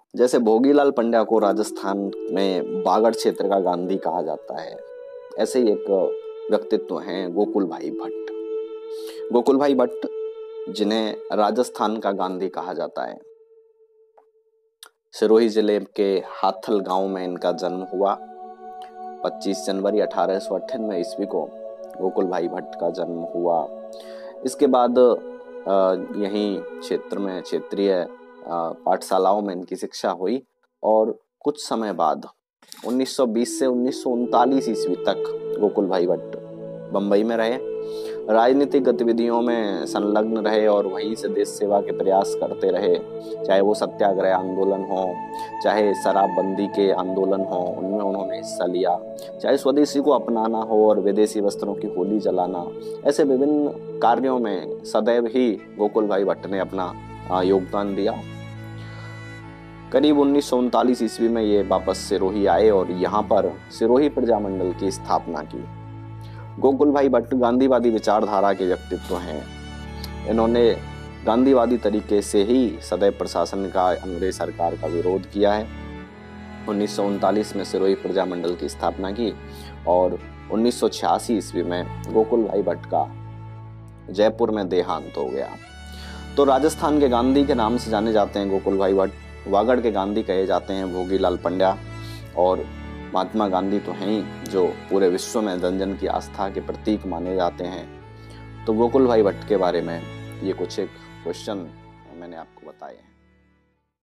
जैसे भोगीलाल पंड्या को राजस्थान में बागड़ क्षेत्र का गांधी कहा जाता है, ऐसे ही एक व्यक्तित्व हैं गोकुल भाई भट्ट। गोकुल भाई भट्ट जिन्हें राजस्थान का गांधी कहा जाता है। सिरोही जिले के हाथल गांव में इनका जन्म हुआ। 25 जनवरी 1898 ईस्वी को गोकुल भाई भट्ट का जन्म हुआ। इसके बाद यहीं क्षेत्र में क्षेत्रीय पाठशालाओं में इनकी शिक्षा हुई और कुछ समय बाद 1920 से 1939 ईस्वी तक गोकुल भाई भट्ट बंबई में रहे, राजनीतिक गतिविधियों में संलग्न रहे और वहीं से देश सेवा के प्रयास करते रहे। चाहे वो सत्याग्रह आंदोलन हो, चाहे शराबबंदी के आंदोलन हो, उनमें उन्होंने हिस्सा लिया, चाहे स्वदेशी को अपनाना हो और विदेशी वस्त्रों की होली जलाना, ऐसे विभिन्न कार्यों में सदैव ही गोकुल भाई भट्ट ने अपना योगदान दिया। करीब 1939 ईस्वी में ये वापस सिरोही आए और यहाँ पर सिरोही प्रजामंडल की स्थापना की। गोकुल भाई भट्ट गांधीवादी विचारधारा के व्यक्तित्व हैं। इन्होंने गांधीवादी तरीके से ही सदैव प्रशासन का, अंग्रेज सरकार का विरोध किया है। 1939 में सिरोही प्रजामंडल की स्थापना की और 1986 ईस्वी में गोकुल भाई भट्ट का जयपुर में देहांत हो गया। तो राजस्थान के गांधी के नाम से जाने जाते हैं गोकुल भाई भट्ट, वागड़ के गांधी कहे जाते हैं भोगीलाल पंड्या, और महात्मा गांधी तो हैं ही जो पूरे विश्व में जन जन की आस्था के प्रतीक माने जाते हैं। तो गोकुल भाई भट्ट के बारे में ये कुछ एक क्वेश्चन मैंने आपको बताए हैं।